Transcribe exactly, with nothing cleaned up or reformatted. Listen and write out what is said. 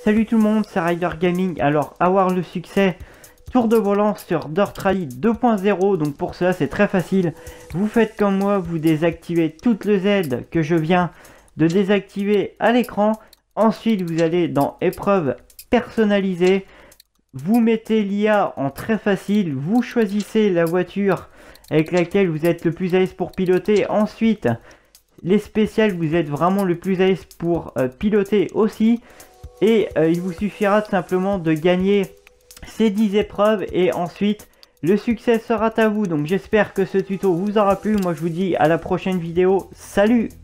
Salut tout le monde, c'est Rider Gaming. Alors, avoir le succès tour de volant sur Dirt Rally deux point zéro, donc pour cela c'est très facile. Vous faites comme moi, vous désactivez toutes les aides que je viens de désactiver à l'écran. Ensuite, vous allez dans épreuve personnalisée. Vous mettez l'I A en très facile. Vous choisissez la voiture avec laquelle vous êtes le plus à l'aise pour piloter. Ensuite, les spéciales, vous êtes vraiment le plus à l'aise pour euh, piloter aussi. Et euh, il vous suffira tout simplement de gagner ces dix épreuves et ensuite le succès sera à vous. Donc j'espère que ce tuto vous aura plu. Moi je vous dis à la prochaine vidéo. Salut!